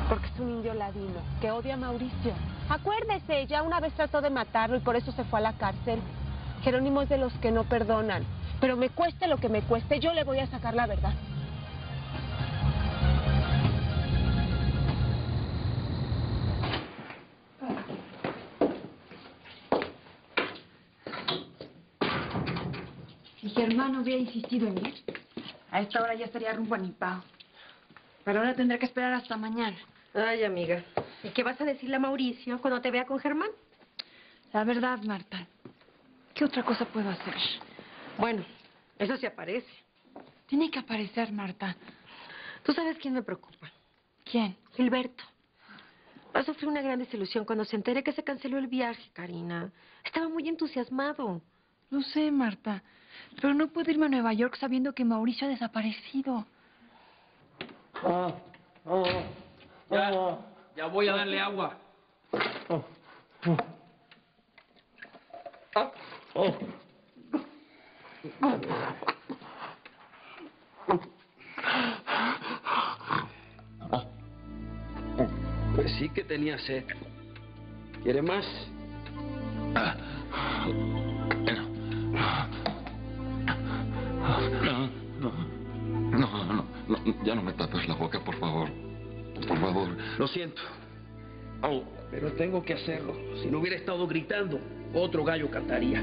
Porque es un indio ladino que odia a Mauricio. Acuérdese, ya una vez trató de matarlo y por eso se fue a la cárcel. Jerónimo es de los que no perdonan. Pero me cueste lo que me cueste, yo le voy a sacar la verdad. Si Germán hubiera insistido en ir, a esta hora ya estaría rumbo a Nipao. Pero ahora tendré que esperar hasta mañana. Ay, amiga. ¿Y qué vas a decirle a Mauricio cuando te vea con Germán? La verdad, Marta, ¿qué otra cosa puedo hacer? Bueno, eso se aparece. Tiene que aparecer, Marta. ¿Tú sabes quién me preocupa? ¿Quién? Gilberto. Va a sufrir una gran desilusión cuando se entere que se canceló el viaje, Karina. Estaba muy entusiasmado. Lo sé, Marta, pero no puedo irme a Nueva York sabiendo que Mauricio ha desaparecido. Ya voy a darle agua. Pues sí que tenía sed. ¿Quiere más? No, ya no me tapes la boca, por favor. Por favor. Lo siento. Oh, pero tengo que hacerlo. Si no hubiera estado gritando, otro gallo cantaría.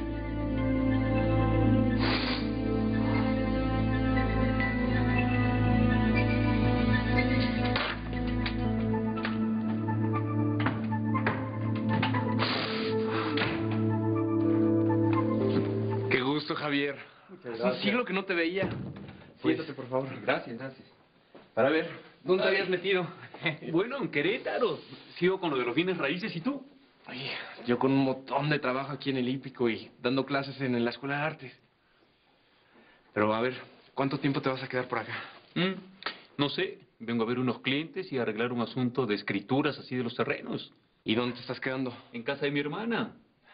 Qué gusto, Javier. Muchas Hace un siglo que no te veía. Siéntate, por favor. Gracias, gracias. Para ver, ¿dónde te habías metido? Bueno, en Querétaro. Sigo con lo de los bienes raíces, ¿y tú? Oye, yo con un montón de trabajo aquí en el Hípico y dando clases en la Escuela de Artes. Pero a ver, ¿cuánto tiempo te vas a quedar por acá? No sé, vengo a ver unos clientes y a arreglar un asunto de escrituras así de los terrenos. ¿Y dónde te estás quedando? En casa de mi hermana.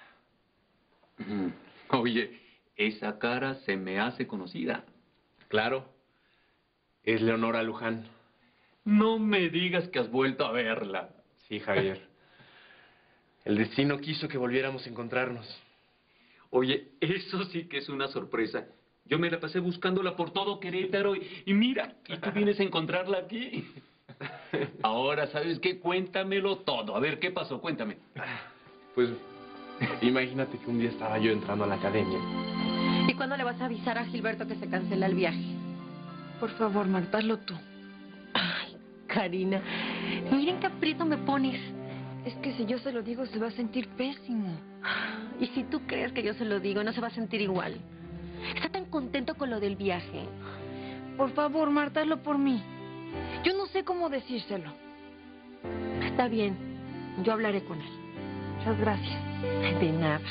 Oye, esa cara se me hace conocida. Claro, es Leonora Luján. No me digas que has vuelto a verla. Sí, Javier. El destino quiso que volviéramos a encontrarnos. Oye, eso sí que es una sorpresa. Yo me la pasé buscándola por todo Querétaro y mira, y tú vienes a encontrarla aquí. Ahora, ¿sabes qué? Cuéntamelo todo. A ver, ¿qué pasó? Cuéntame. Pues, imagínate que un día estaba yo entrando a la academia. ¿Y cuándo le vas a avisar a Gilberto que se cancela el viaje? Por favor, Marta, hazlo tú. Ay, Karina, miren qué aprieto me pones. Es que si yo se lo digo, se va a sentir pésimo. Y si tú crees que yo se lo digo, no se va a sentir igual. Está tan contento con lo del viaje. Por favor, Marta, hazlo por mí. Yo no sé cómo decírselo. Está bien, yo hablaré con él. Muchas gracias. De nada.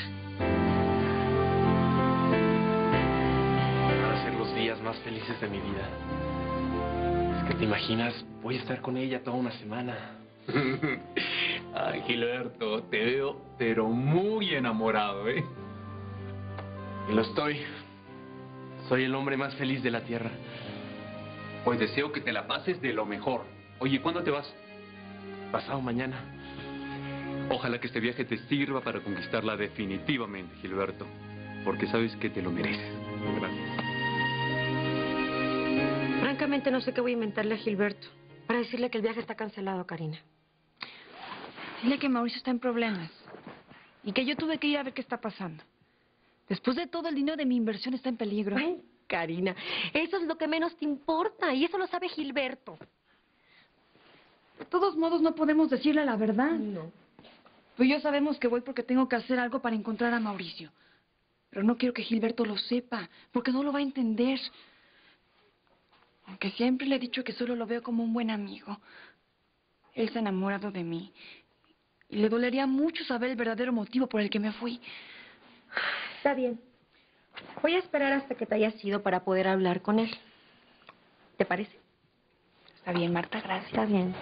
Van a ser los días más felices de mi vida. Es que te imaginas, voy a estar con ella toda una semana. Ay, Gilberto, te veo, pero muy enamorado, ¿eh? Y lo estoy. Soy el hombre más feliz de la tierra. Pues deseo que te la pases de lo mejor. Oye, ¿cuándo te vas? Pasado mañana. Ojalá que este viaje te sirva para conquistarla definitivamente, Gilberto. Porque sabes que te lo mereces. Gracias. Francamente, no sé qué voy a inventarle a Gilberto para decirle que el viaje está cancelado, Karina. Dile que Mauricio está en problemas y que yo tuve que ir a ver qué está pasando. Después de todo, el dinero de mi inversión está en peligro. Ay, Karina, eso es lo que menos te importa y eso lo sabe Gilberto. De todos modos, no podemos decirle la verdad. No. Pues yo sabemos que voy porque tengo que hacer algo para encontrar a Mauricio. Pero no quiero que Gilberto lo sepa, porque no lo va a entender. Aunque siempre le he dicho que solo lo veo como un buen amigo. Él está enamorado de mí. Y le dolería mucho saber el verdadero motivo por el que me fui. Está bien. Voy a esperar hasta que te hayas ido para poder hablar con él. ¿Te parece? Está bien, Marta, gracias. Está bien.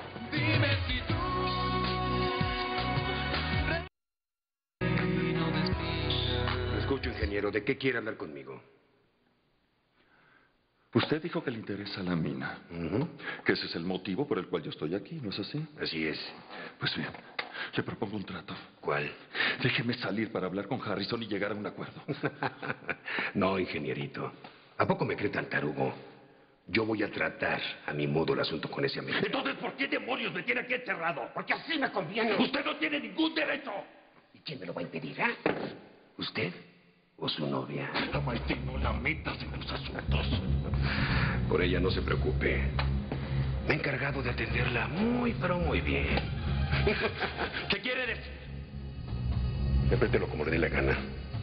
Escucho, ingeniero, ¿de qué quiere hablar conmigo? Usted dijo que le interesa la mina. Que ese es el motivo por el cual yo estoy aquí, ¿no es así? Así es. Pues bien, le propongo un trato. ¿Cuál? Déjeme salir para hablar con Harrison y llegar a un acuerdo. No, ingenierito. ¿A poco me cree tan tarugo? Yo voy a tratar a mi modo el asunto con ese amigo. Entonces, ¿por qué demonios me tiene aquí encerrado? Porque así me conviene. Usted no tiene ningún derecho. ¿Y quién me lo va a impedir, ah? ¿Usted o su novia? Amaití, no la metas en tus asuntos. Por ella no se preocupe. Me he encargado de atenderla muy, pero muy bien. ¿Qué quiere decir? Interprételo como le dé la gana.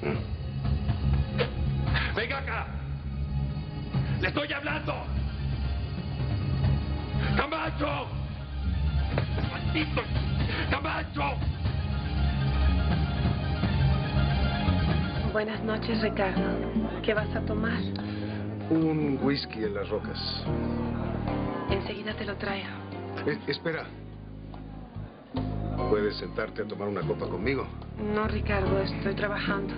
¡Venga acá! ¡Le estoy hablando! ¡Camacho! ¡Maldito! ¡Camacho! Buenas noches, Ricardo. ¿Qué vas a tomar? Un whisky en las rocas. Enseguida te lo traigo. Espera. ¿Puedes sentarte a tomar una copa conmigo? No, Ricardo, estoy trabajando.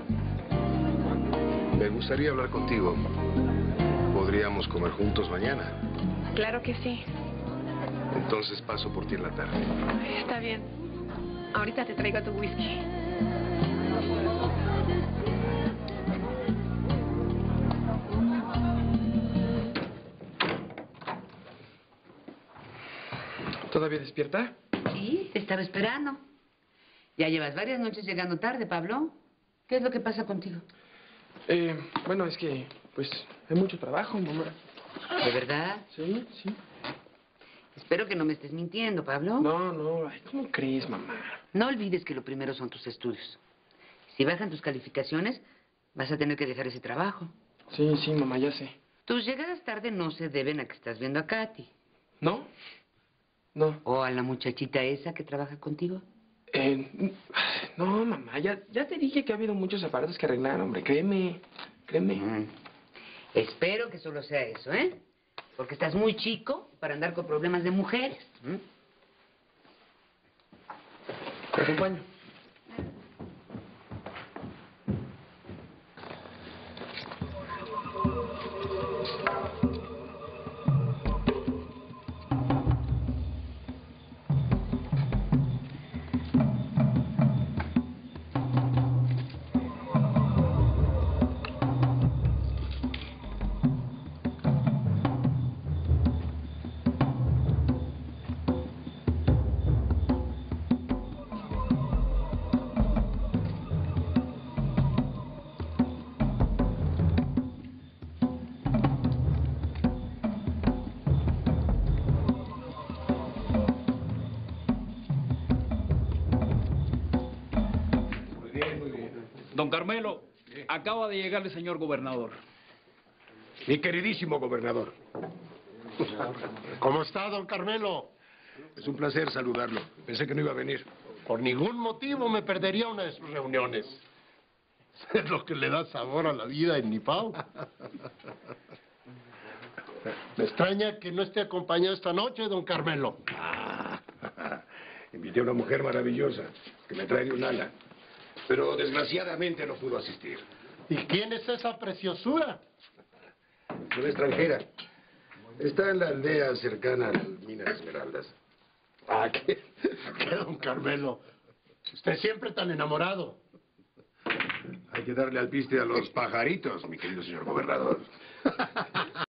Me gustaría hablar contigo. ¿Podríamos comer juntos mañana? Claro que sí. Entonces paso por ti en la tarde. Está bien. Ahorita te traigo tu whisky. ¿Todavía despierta? Sí, te estaba esperando. Ya llevas varias noches llegando tarde, Pablo. ¿Qué es lo que pasa contigo? Bueno, es que, pues, hay mucho trabajo, mamá. ¿De verdad? Sí, sí. Espero que no me estés mintiendo, Pablo. No, ay, ¿cómo crees, mamá? No olvides que lo primero son tus estudios. Si bajan tus calificaciones, vas a tener que dejar ese trabajo. Sí, mamá, ya sé. Tus llegadas tarde no se deben a que estás viendo a Katy. ¿No? No. ¿O a la muchachita esa que trabaja contigo? No, mamá, ya te dije que ha habido muchos aparatos que arreglar, hombre, créeme. Espero que solo sea eso, ¿eh? Porque estás muy chico para andar con problemas de mujeres. Te acompaño. Don Carmelo, acaba de llegar el señor gobernador. Mi queridísimo gobernador. ¿Cómo está, don Carmelo? Es un placer saludarlo. Pensé que no iba a venir. Por ningún motivo me perdería una de sus reuniones. Es lo que le da sabor a la vida en Nipao. Me extraña que no esté acompañado esta noche, don Carmelo. Invité a una mujer maravillosa que me trae de un ala. Pero desgraciadamente no pudo asistir. ¿Y quién es esa preciosura? Es una extranjera. Está en la aldea cercana a las minas Esmeraldas. ¿Qué, don Carmelo? Usted siempre tan enamorado. Hay que darle al piste a los pajaritos, mi querido señor gobernador.